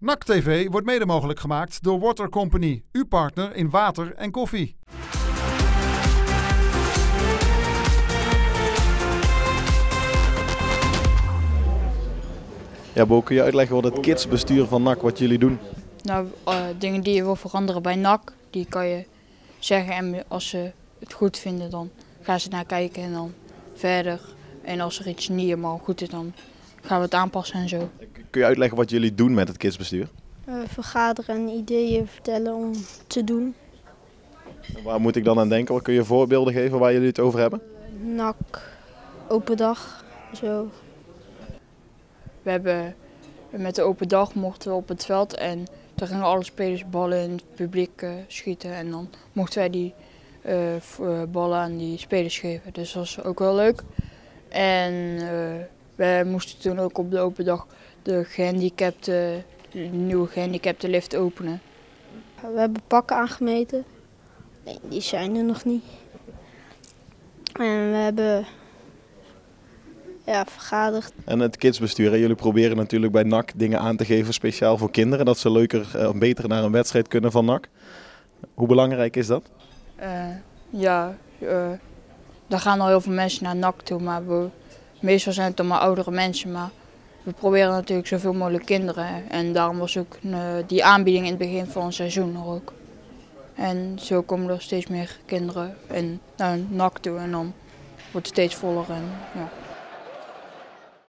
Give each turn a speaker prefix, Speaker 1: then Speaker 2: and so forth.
Speaker 1: NAC TV wordt mede mogelijk gemaakt door Water Company, uw partner in water en koffie.
Speaker 2: Ja, Bo, kun je uitleggen wat het kidsbestuur van NAC, wat jullie doen?
Speaker 3: Nou, dingen die je wil veranderen bij NAC, die kan je zeggen en als ze het goed vinden, dan gaan ze naar kijken en dan verder. En als er iets niet helemaal goed is, dan gaan we het aanpassen en zo.
Speaker 2: Kun je uitleggen wat jullie doen met het kidsbestuur?
Speaker 4: Vergaderen en ideeën vertellen om te doen.
Speaker 2: En waar moet ik dan aan denken? Kun je voorbeelden geven waar jullie het over hebben?
Speaker 4: NAC, open dag, zo.
Speaker 3: We hebben met de open dag mochten we op het veld en daar gingen alle spelers ballen in het publiek schieten. En dan mochten wij die ballen aan die spelers geven. Dus dat was ook wel leuk. En we moesten toen ook op de open dag de nieuwe gehandicapte lift openen.
Speaker 4: We hebben pakken aangemeten. Nee, die zijn er nog niet. En we hebben vergaderd.
Speaker 2: En het kidsbestuur, hè? Jullie proberen natuurlijk bij NAC dingen aan te geven speciaal voor kinderen. Dat ze leuker of beter naar een wedstrijd kunnen van NAC. Hoe belangrijk is dat?
Speaker 3: Daar gaan al heel veel mensen naar NAC toe, maar meestal zijn het dan maar oudere mensen. Maar we proberen natuurlijk zoveel mogelijk kinderen en daarom was ook die aanbieding in het begin van het seizoen er ook. En zo komen er steeds meer kinderen naar NAC toe en dan wordt het steeds voller. En, ja.